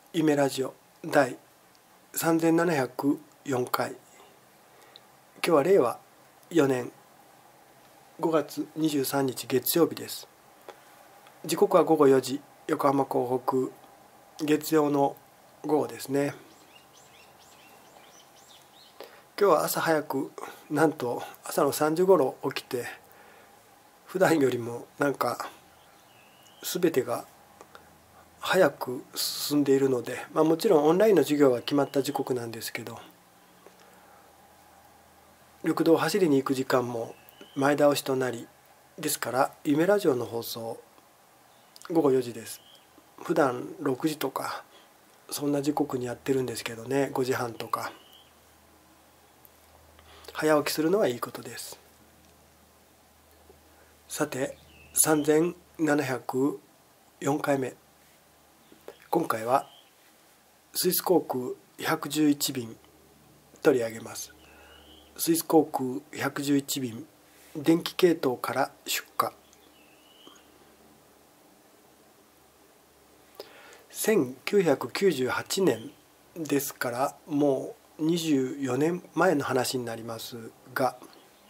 夢ラジオ第3704回。今日は令和4年5月23日月曜日です。時刻は午後4時、横浜港北月曜の午後ですね。今日は朝早く、なんと朝の3時頃起きて、普段よりもなんか全てが早く進んでいるので、もちろんオンラインの授業は決まった時刻なんですけど、緑道を走りに行く時間も前倒しとなり、ですから夢ラジオの放送午後4時です。普段6時とかそんな時刻にやってるんですけどね、5時半とか。早起きするのはいいことです。さて、3704回目。今回はスイス航空111便取り上げます。スイス航空111便、電気系統から出火。1998年ですから、もう24年前の話になりますが、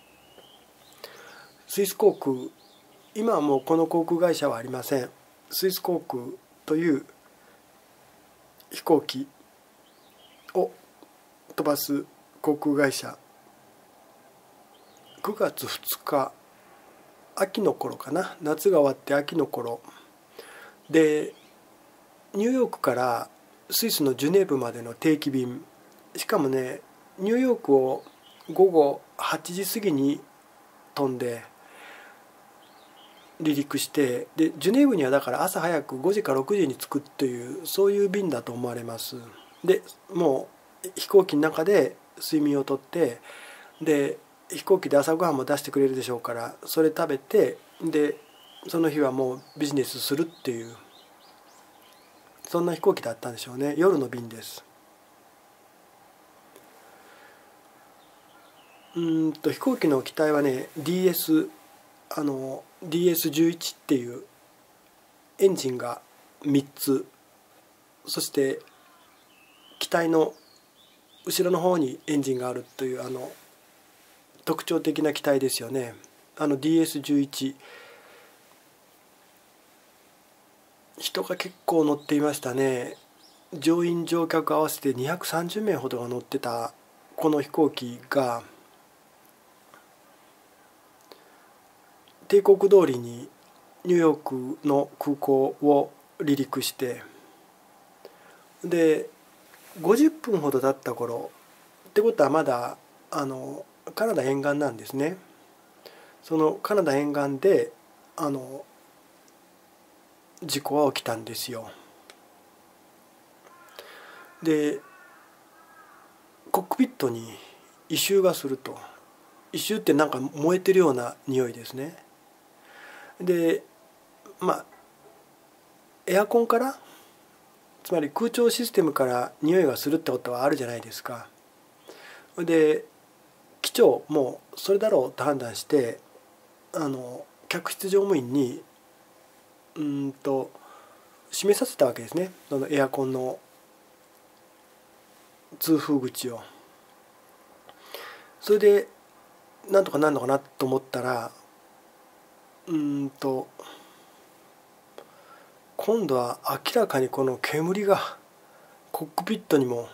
スイス航空、今はもうこの航空会社はありません。スイス航空という飛行機を飛ばす航空会社、9月2日、秋の頃かな、夏が終わって秋の頃で、ニューヨークからスイスのジュネーブまでの定期便、しかもね、ニューヨークを午後8時過ぎに飛んで離陸して、でジュネーブにはだから朝早く5時か6時に着くという、そういう便だと思われます。でもう飛行機の中で睡眠をとって、で飛行機で朝ごはんも出してくれるでしょうから、それ食べて、でその日はもうビジネスするっていう、そんな飛行機だったんでしょうね。夜の便です。飛行機の機体はね、DS11 っていうエンジンが3つ、そして機体の後ろの方にエンジンがあるという、特徴的な機体ですよね。DS11、人が結構乗っていましたね。乗員乗客合わせて230名ほどが乗ってたこの飛行機が、定刻通りにニューヨークの空港を離陸して、で50分ほど経った頃ってことは、まだカナダ沿岸なんですね。そのカナダ沿岸で事故は起きたんですよ。でコックピットに異臭がすると。異臭ってなんか燃えてるような匂いですね。でエアコンから、つまり空調システムから匂いがするってことはあるじゃないですか。で機長もそれだろうと判断して、客室乗務員に閉めさせたわけですね、そのエアコンの通風口を。それでなんとかなるのかなと思ったら、今度は明らかにこの煙がコックピットにも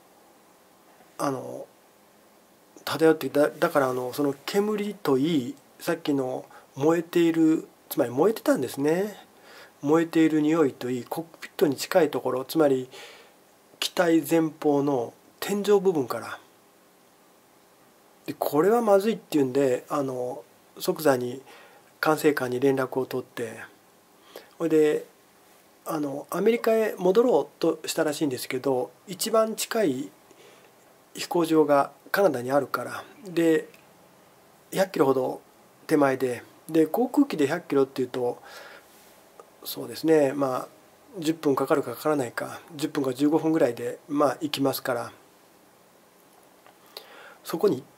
漂っていた。だからその煙といい、さっきの燃えている、つまり燃えてたんですね。燃えている匂いといい、コックピットに近いところ、つまり機体前方の天井部分から。でこれはまずいっていうんで、即座に管制官に連絡を取って、それでアメリカへ戻ろうとしたらしいんですけど、一番近い飛行場がカナダにあるから、で100キロほど手前で、航空機で100キロっていうと、そうですね、10分かかるかかからないか、10分か15分ぐらいで行きますから、そこに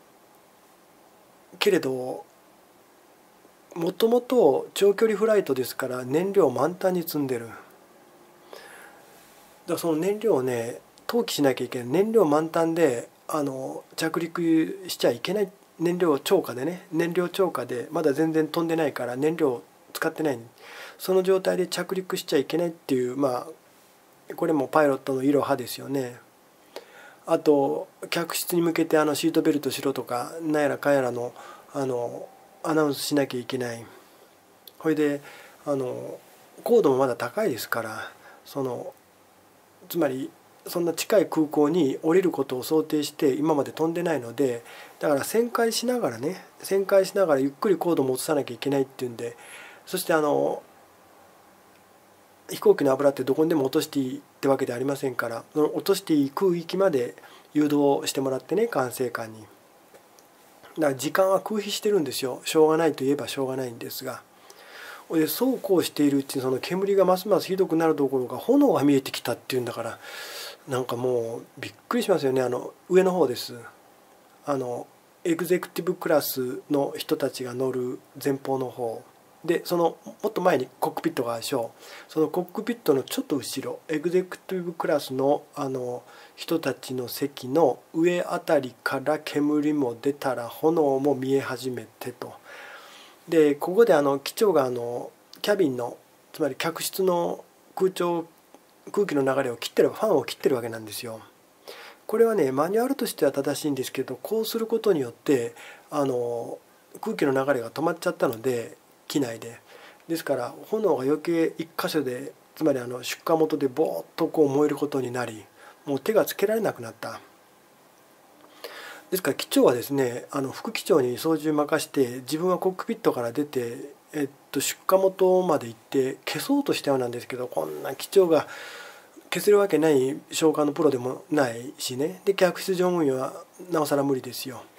けれど、もともと長距離フライトですから燃料満タンに積んでる。 らその燃料をね投棄しなきゃいけない。燃料満タンで着陸しちゃいけない。燃料超過でね、燃料超過でまだ全然飛んでないから燃料使ってない、その状態で着陸しちゃいけないっていう、これもパイロットのいろはですよね。あと客室に向けてシートベルトしろとかなんやらかんやらのアナウンスしなきゃいけない。これで高度もまだ高いですから、つまりそんな近い空港に降りることを想定して今まで飛んでないので、だから旋回しながらゆっくり高度も落とさなきゃいけないっていうんで、そして飛行機の油ってどこにでも落としていいってわけではありませんから、その落としていい空域まで誘導してもらってね、管制官に。だから時間は空費してるんですよ。しょうがないといえばしょうがないんですが、でそうこうしているうちにその煙がますますひどくなるどころか炎が見えてきたっていうんだから、なんかもうびっくりしますよね。上の方です。エグゼクティブクラスの人たちが乗る前方の方で、そのもっと前にコックピットがあるでしょう。そのコックピットのちょっと後ろ、エグゼクティブクラスの人たちの席の上あたりから煙も出たら炎も見え始めてと。でここで機長がキャビンの、つまり客室の空気の流れを切ってる、ファンを切ってるわけなんですよ。これはねマニュアルとしては正しいんですけど、こうすることによって空気の流れが止まっちゃったので、機内で。ですから炎が余計一箇所で、つまり出火元でボーッとこう燃えることになり、もう手がつけられなくなった。ですから機長はですね、副機長に操縦任して自分はコックピットから出て、出火元まで行って消そうとしたようなんですけど、こんな機長が消せるわけない、消火のプロでもないしね。で客室乗務員はなおさら無理ですよ。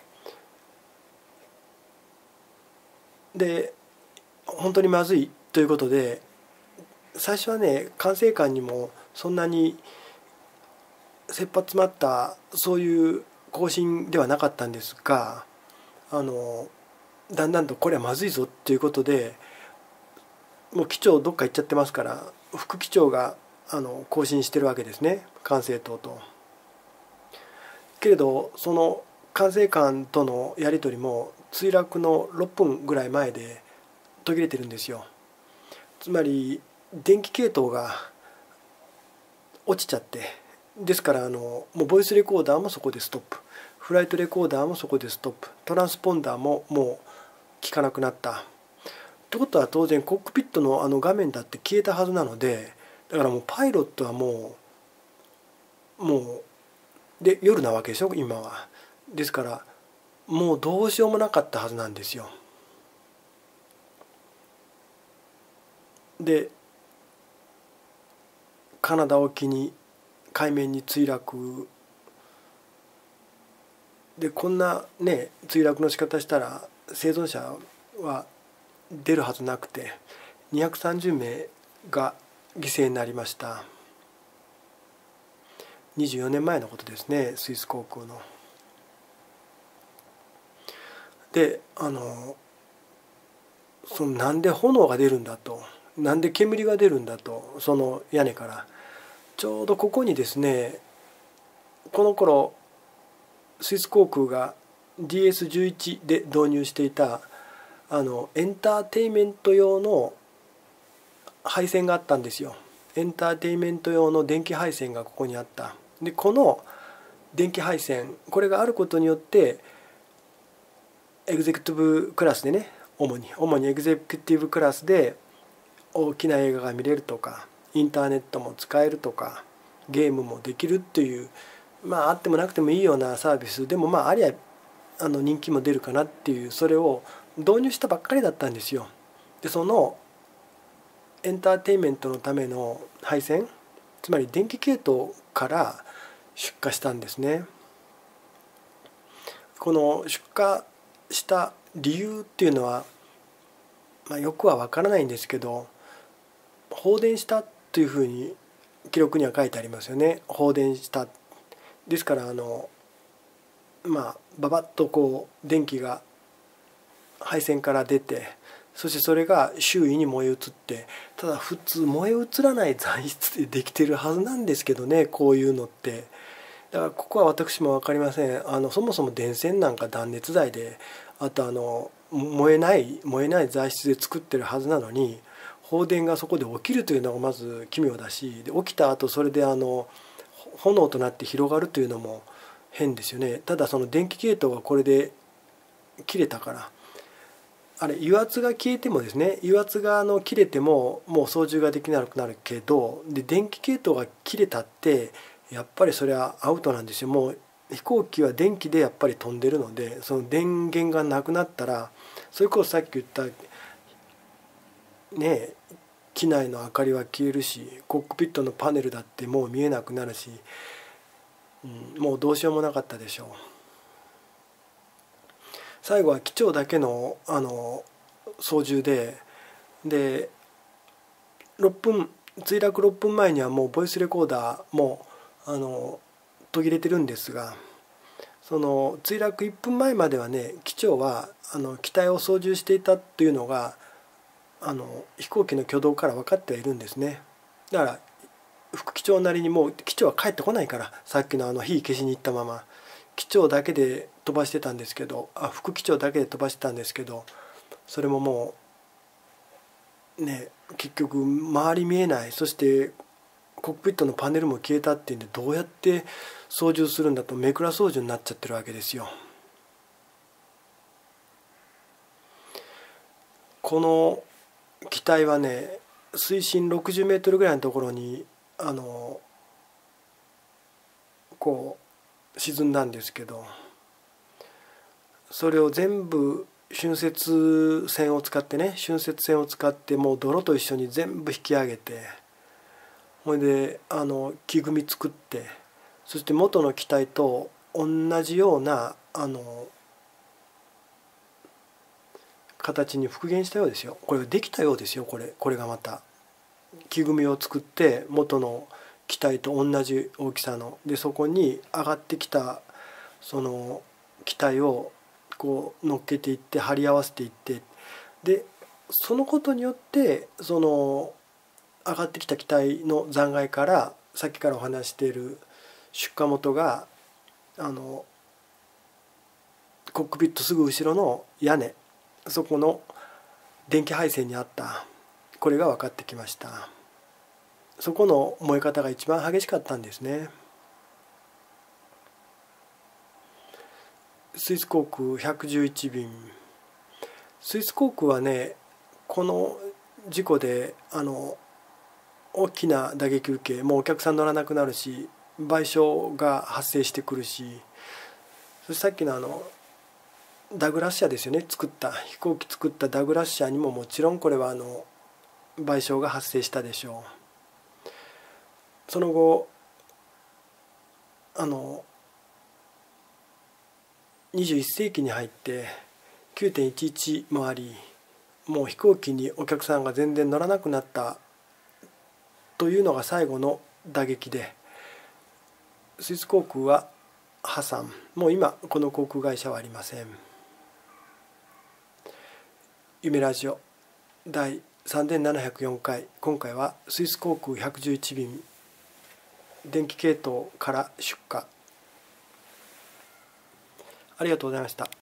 で本当にまずいということで、最初はね管制官にもそんなに切羽詰まったそういう方針ではなかったんですが、だんだんとこれはまずいぞっていうことで、もう機長どっか行っちゃってますから、副機長が更新してるわけですね、管制塔と。けれどその管制官とのやり取りも墜落の6分ぐらい前で途切れてるんですよ。つまり電気系統が落ちちゃって、ですからもうボイスレコーダーもそこでストップ、フライトレコーダーもそこでストップ、トランスポンダーももう効かなくなった。ってことは当然コックピットの画面だって消えたはずなので、だからもうパイロットはもうで夜なわけでしょ今は。ですからもうどうしようもなかったはずなんですよ。でカナダ沖に海面に墜落で、こんなね墜落の仕方したら生存者は出るはずなくて、230名が犠牲になりました。24年前のことですね、スイス航空の。でなんで炎が出るんだと、なんで煙が出るんだと、その屋根から。ちょうどここにですね、この頃スイス航空が DS11 で導入していたエンターテインメント用の配線があったんですよ。エンターテインメント用の電気配線がここにあった。でこの電気配線、これがあることによってエグゼクティブクラスでね、主にエグゼクティブクラスで大きな映画が見れるとか、インターネットも使えるとか、ゲームもできるっていう、あってもなくてもいいようなサービスでもありゃ人気も出るかなっていう、それを導入したばっかりだったんですよ。でそのエンターテインメントのための配線、つまり電気系統から出火したんですね。この出火した理由っていうのは、よくは分からないんですけど、放電したというふうに記録には書いてありますよね。放電した。ですからババッとこう電気が配線から出て、 そしてそれが周囲に燃え移って、ただ普通燃え移らない材質でできてるはずなんですけどね、こういうのって。だからここは私も分かりません。そもそも電線なんか断熱材で、あと燃えない材質で作ってるはずなのに、放電がそこで起きるというのがまず奇妙だし、で起きた後それで炎となって広がるというのも変ですよね。ただその電気系統がこれで切れたから、油圧が消えてもですね、油圧が切れてももう操縦ができなくなるけど、で電気系統が切れたってやっぱりそれはアウトなんですよ。もう飛行機は電気でやっぱり飛んでるので、その電源がなくなったら、それこそさっき言ったね、機内の明かりは消えるし、コックピットのパネルだってもう見えなくなるし、もうどうしようもなかったでしょう。最後は機長だけの操縦で6分墜落6分前にはもうボイスレコーダーも途切れてるんですが、その墜落1分前まではね、機長は機体を操縦していたというのが飛行機の挙動から分かってはいるんですね。だから副機長なりに、もう機長は帰ってこないから、さっきの火消しに行ったまま機長だけで飛ばしてたんですけど、副機長だけで飛ばしてたんですけど、それももうね、結局周り見えない、そしてコックピットのパネルも消えたっていうんで、どうやって操縦するんだと目くら操縦になっちゃってるわけですよ。この機体はね、水深60メートルぐらいのところにこう沈んだんですけど、それを全部浚渫船を使ってもう泥と一緒に全部引き上げて、ほいで木組み作って、そして元の機体と同じような形に復元したようですよ。これができたようですよ。これがまた木組みを作って元の機体と同じ大きさので、そこに上がってきたその機体をこう乗っけていって貼り合わせていって、でそのことによってその上がってきた機体の残骸から、さっきからお話している出火元がコックピットすぐ後ろの屋根、そこの電気配線にあった、これが分かってきました。そこの燃え方が一番激しかったんですね。スイス航空111便、スイス航空はね、この事故で大きな打撃受け、もうお客さん乗らなくなるし、賠償が発生してくるし、そしてさっきのダグラス社ですよね、飛行機作ったダグラス社にももちろんこれは賠償が発生したでしょう。その後21世紀に入って9.11もあり、もう飛行機にお客さんが全然乗らなくなったというのが最後の打撃で、スイス航空は破産、もう今この航空会社はありません。夢ラジオ第3704回、今回はスイス航空111便電気系統から出火、ありがとうございました。